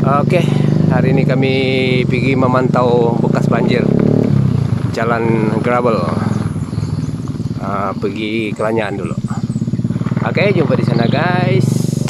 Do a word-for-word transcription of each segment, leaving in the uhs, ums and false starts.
Oke, hari ini kami pergi memantau bekas banjir jalan gravel. Uh, pergi Kelanyaan dulu. Oke, jumpa di sana guys.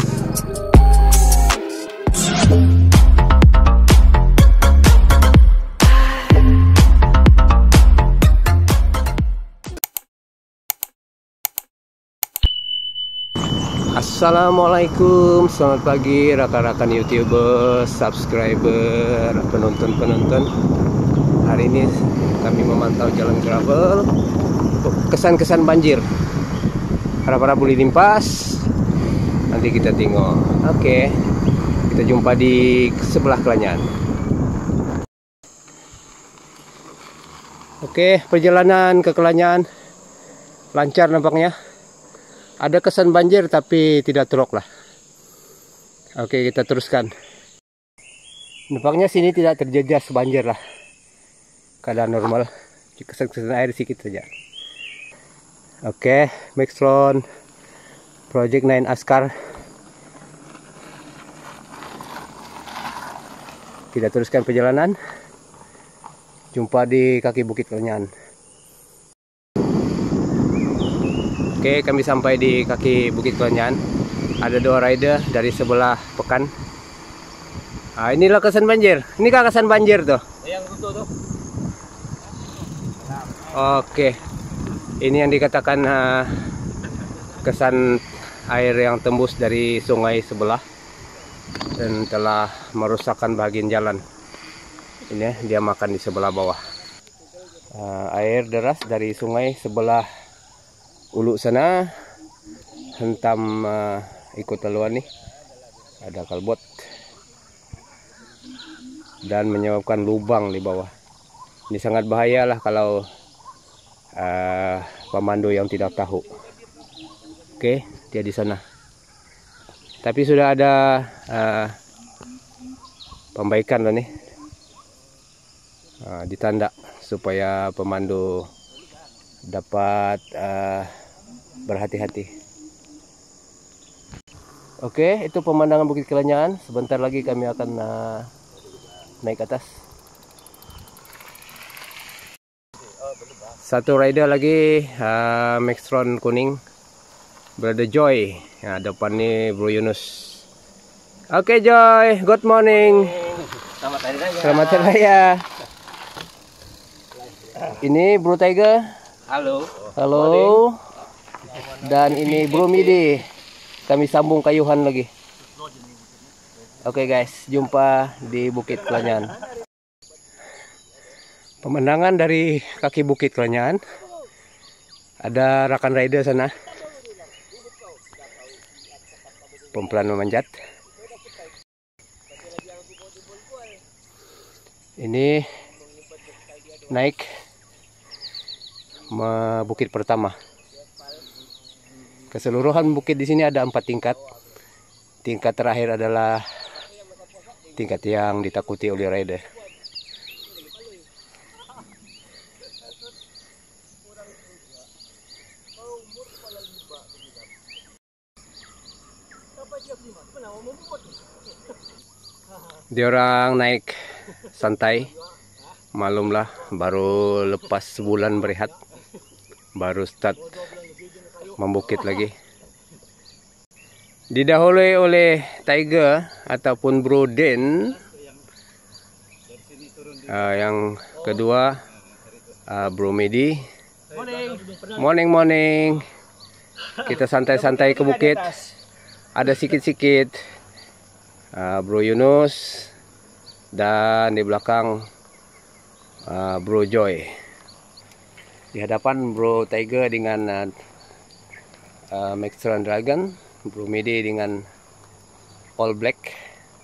Assalamualaikum, selamat pagi rekan-rekan YouTuber, subscriber, penonton-penonton. Hari ini kami memantau jalan gravel, kesan-kesan banjir. Harap-harap boleh limpas. Nanti kita tengok. Oke, kita jumpa di sebelah Kelanyaan. Oke, perjalanan ke Kelanyaan lancar nampaknya. Ada kesan banjir tapi tidak teruk lah. Oke, kita teruskan. Nampaknya sini tidak terjejas banjir lah. Keadaan normal. Kesan-kesan air sedikit saja. Oke, Maxtron Project nine Askar. Kita teruskan perjalanan. Jumpa di kaki Bukit Kelanyaan. Oke, kami sampai di kaki Bukit Kelanyaan. Ada dua rider dari sebelah Pekan. Ah, inilah kesan banjir. Ini kah kesan banjir tuh? Yang itu tuh. Oke, ini yang dikatakan uh, kesan air yang tembus dari sungai sebelah dan telah merusakkan bagian jalan. Ini dia makan di sebelah bawah. Uh, air deras dari sungai sebelah ulu sana hentam uh, ikut laluan nih, ada kalbot dan menyebabkan lubang di bawah. Ini sangat bahaya lah kalau uh, pemandu yang tidak tahu. Oke, dia di sana. Tapi sudah ada uh, pembaikan lah nih, uh, ditanda supaya pemandu dapat uh, berhati-hati. Oke, itu pemandangan Bukit Kelanyaan. Sebentar lagi kami akan uh, naik ke atas. Satu rider lagi, uh, Maxtron kuning, Brother Joy. Nah, depan nih Bro Yunus. Oke Joy, good morning. Selamat hari raya. Selamat hari raya. Ini Bro Tiger. Halo. Halo. Dan ini Bro Midi. Kami sambung kayuhan lagi. Oke guys, jumpa di Bukit Kelanyaan. Pemandangan dari kaki Bukit Kelanyaan. Ada rekan rider sana. Pelan memanjat. Ini naik bukit pertama. Keseluruhan bukit di sini ada empat tingkat. Tingkat terakhir adalah tingkat yang ditakuti oleh rider. Dia orang naik santai, malumlah baru lepas sebulan berehat, baru start membukit lagi. Didahului oleh Tiger ataupun Bro Den. Uh, yang kedua uh, Bro Medi. Morning morning. Kita santai-santai ke bukit. Ada sikit-sikit uh, Bro Yunus dan di belakang uh, Bro Joy. Di hadapan Bro Tiger dengan uh, uh, Maxtron Dragon, Bro Medi dengan All Black,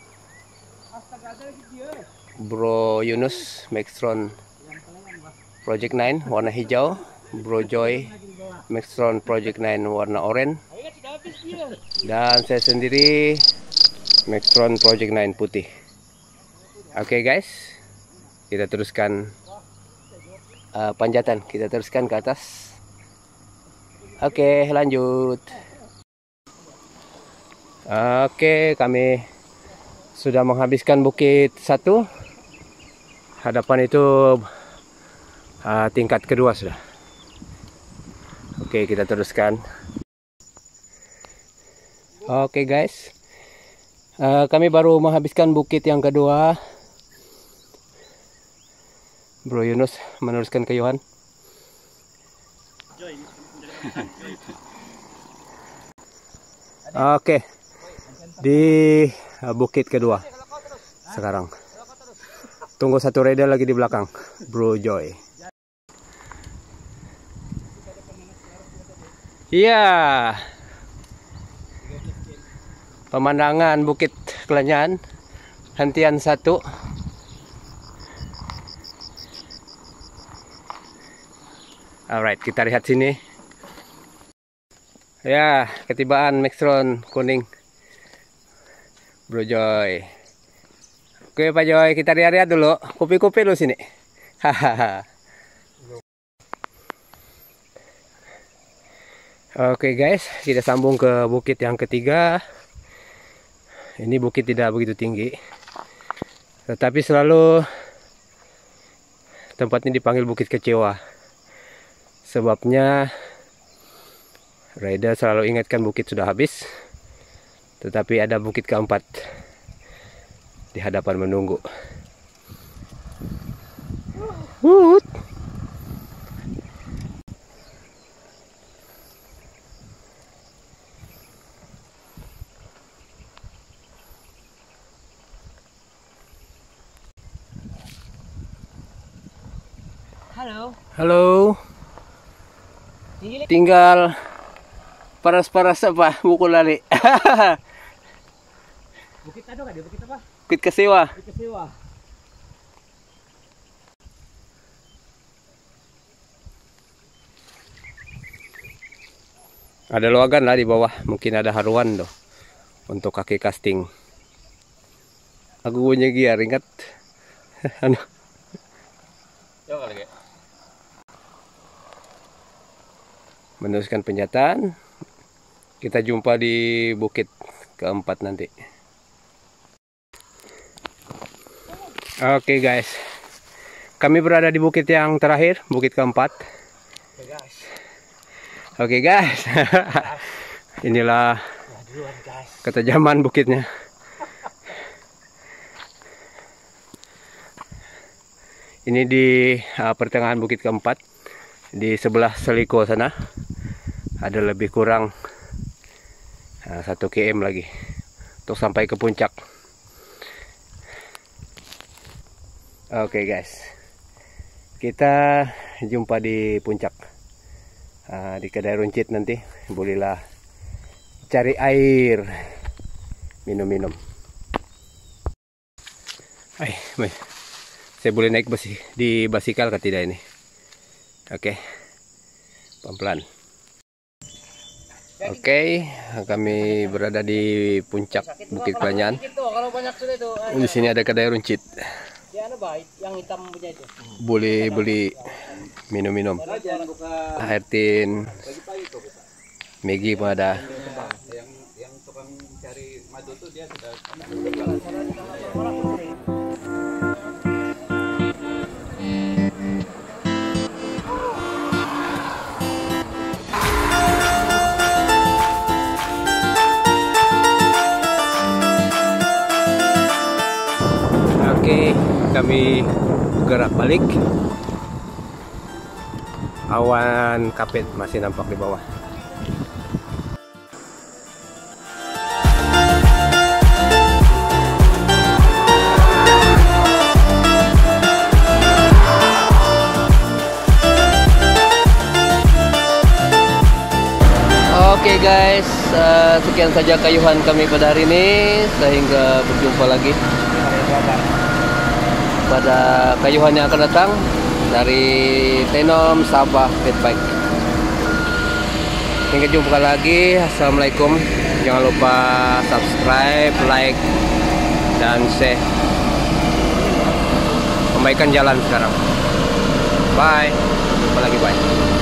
Bro Yunus Maxtron Project nine warna hijau, Bro Joy Maxtron Project nine warna oranye, dan saya sendiri Maxtron Project nine putih. Oke okay guys, kita teruskan uh, panjatan, kita teruskan ke atas. Oke, lanjut. Oke, kami sudah menghabiskan bukit satu. Hadapan itu uh, tingkat kedua sudah. Oke, kita teruskan. Oke guys, uh, kami baru menghabiskan bukit yang kedua. Bro Yunus meneruskan ke Yohan. Oke, di uh, bukit kedua sekarang. Tunggu satu rider lagi di belakang, Bro Joy. Iya. Pemandangan Bukit Kelanyan, hentian satu. Alright, kita lihat sini. Ya, ketibaan Maxtron kuning, Bro Joy. Oke Pak Joy, kita lihat-lihat dulu. Kopi-kopi lu sini. Hahaha. Oke guys, kita sambung ke bukit yang ketiga. Ini bukit tidak begitu tinggi, tetapi selalu tempat ini dipanggil Bukit Kecewa. Sebabnya rider selalu ingatkan bukit sudah habis, tetapi ada bukit keempat di hadapan menunggu. Woot. Halo. Halo. Tinggal paras-paras apa? Mukul lali. Bukit ada nggak? Bukit apa? Bukit Kecewa. Bukit Kecewa. Ada loagan lah di bawah. Mungkin ada haruan tuh untuk kaki casting. Aku punya gear, ingat? Anu. Coba lagi. Meneruskan penyataan. Kita jumpa di bukit keempat nanti. Oke guys, kami berada di bukit yang terakhir, bukit keempat. Oke guys. Oke guys, inilah Ya, duluan, guys. ketajaman bukitnya. Ini di uh, pertengahan bukit keempat, di sebelah Seliko sana. Ada lebih kurang uh, satu kilometer lagi untuk sampai ke puncak. Oke guys, kita jumpa di puncak, uh, di kedai runcit nanti. Bolehlah cari air, minum-minum. Hai, saya boleh naik basi di basikal ke tidak ini? Oke, pelan-pelan. Oke, kami berada di puncak Bukit Kelanyan. Di sini ada kedai runcit. Yang hitam punya itu. Boleh beli minum-minum. Air tin, Maggi pun ada. Yang yang tukang cari madu tuh dia sudah. Oke, kami gerak balik. Awan kapit masih nampak di bawah. Oke guys, uh, sekian saja kayuhan kami pada hari ini. Sehingga berjumpa lagi pada kayuhan yang akan datang dari Tenom Sabah Pit Bike. Hingga jumpa lagi. Assalamualaikum. Jangan lupa subscribe, like, dan share. Perbaikan jalan sekarang. Bye. Jumpa lagi, bye.